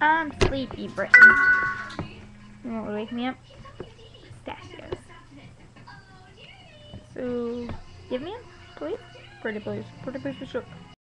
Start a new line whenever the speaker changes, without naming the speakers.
I'm sleepy, Brittany. You want to wake me up? Pistachios. So, give me him, please. Pretty please. Pretty please for sure.